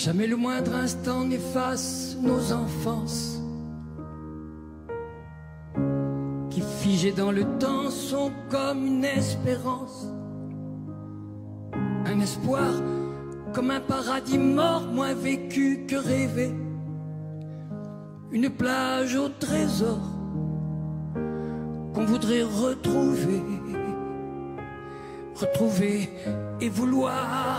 Jamais le moindre instant n'efface nos enfances, qui figées dans le temps sont comme une espérance, un espoir comme un paradis mort, moins vécu que rêvé, une plage au trésor qu'on voudrait retrouver, retrouver et vouloir.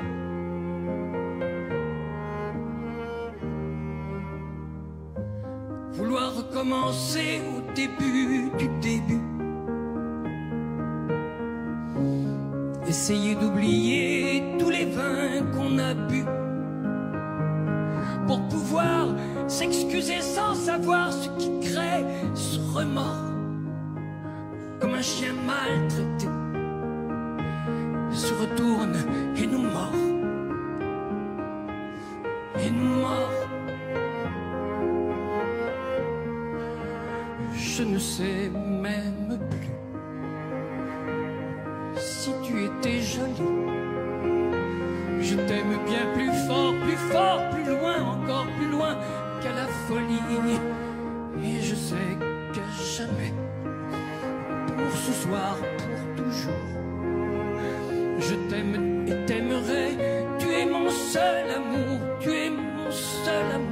Vouloir recommencer au début du début, essayer d'oublier tous les vins qu'on a bu, pour pouvoir s'excuser sans savoir ce qui crée ce remords, comme un chien maltraité se retourne et nous mord, et nous mord. Je ne sais même plus si tu étais jolie. Je t'aime bien plus fort, plus loin, encore plus loin qu'à la folie. Et je sais que jamais, pour ce soir, pour toujours, je t'aime et t'aimerai. Tu es mon seul amour, tu es mon seul amour.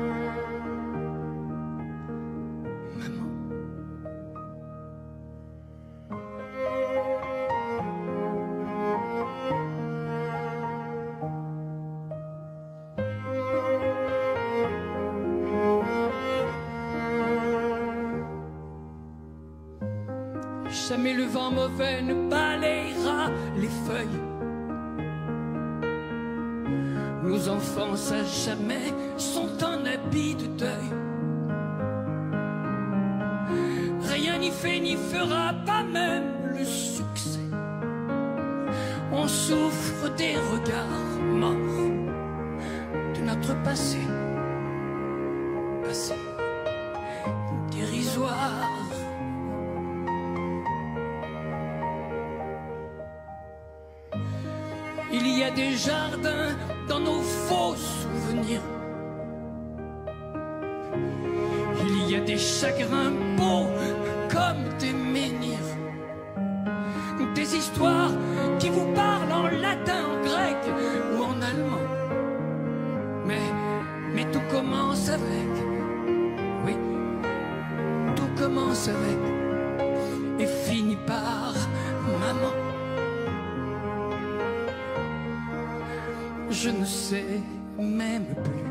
Jamais le vent mauvais ne balayera les feuilles. Nos enfances à jamais sont un habit de deuil. Rien n'y fait ni fera, pas même le succès. On souffre des regards morts de notre passé, passé dérisoire. Il y a des jardins dans nos faux souvenirs. Il y a des chagrins beaux comme des menhirs. Des histoires qui vous parlent en latin, en grec ou en allemand. Mais tout commence avec, oui, tout commence avec et finit par maman. Je ne sais même plus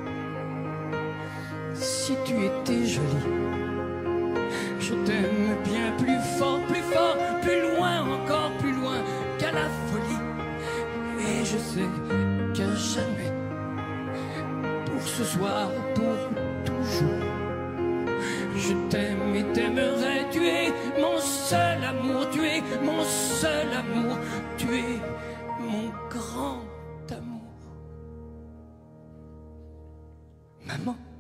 si tu étais jolie. Je t'aime bien plus fort, plus loin, encore plus loin qu'à la folie. Et je sais que jamais, pour ce soir, pour toujours, je t'aime et t'aimerai. Tu es mon seul amour, tu es mon seul amour, tu es mon grand amour. Maman.